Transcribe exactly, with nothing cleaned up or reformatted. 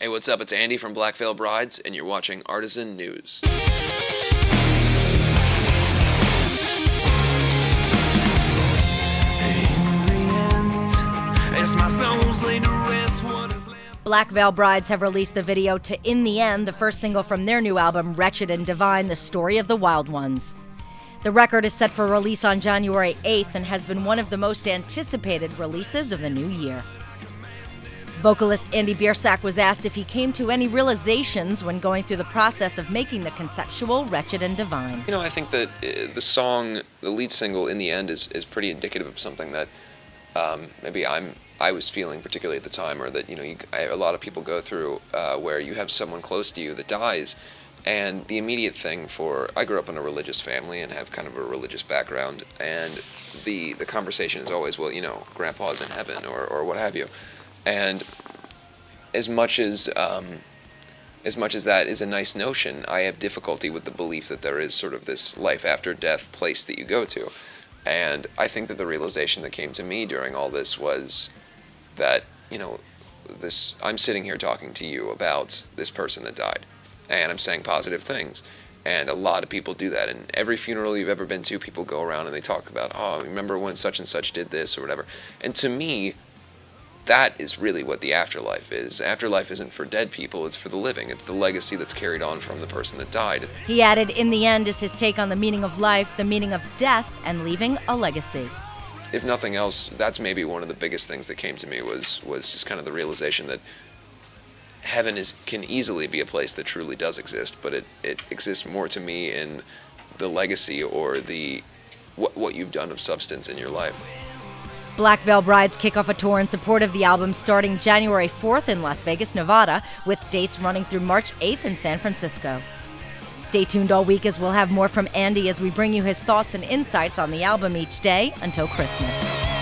Hey, what's up? It's Andy from Black Veil Brides, and you're watching Artisan News. Black Veil Brides have released the video to In the End, the first single from their new album, Wretched and Divine, The Story of the Wild Ones. The record is set for release on January eighth and has been one of the most anticipated releases of the new year. Vocalist Andy Biersack was asked if he came to any realizations when going through the process of making the conceptual Wretched and Divine. You know, I think that uh, the song, the lead single, In the End, is, is pretty indicative of something that um, maybe I'm I was feeling particularly at the time, or that, you know, you, I, a lot of people go through uh, where you have someone close to you that dies, and the immediate thing for, I grew up in a religious family and have kind of a religious background, and the, the conversation is always, well, you know, Grandpa's in heaven, or, or what have you. And as much as um, as much as that is a nice notion, I have difficulty with the belief that there is sort of this life after death place that you go to. And I think that the realization that came to me during all this was that, you know, this I'm sitting here talking to you about this person that died, and I'm saying positive things. And a lot of people do that. And every funeral you've ever been to, people go around and they talk about, oh, remember when such and such did this or whatever. And to me, that is really what the afterlife is. Afterlife isn't for dead people, it's for the living. It's the legacy that's carried on from the person that died. He added, In the End is his take on the meaning of life, the meaning of death, and leaving a legacy. If nothing else, that's maybe one of the biggest things that came to me was was just kind of the realization that heaven is can easily be a place that truly does exist, but it, it exists more to me in the legacy or the what, what you've done of substance in your life. Black Veil Brides kick off a tour in support of the album starting January fourth in Las Vegas, Nevada, with dates running through March eighth in San Francisco. Stay tuned all week as we'll have more from Andy as we bring you his thoughts and insights on the album each day until Christmas.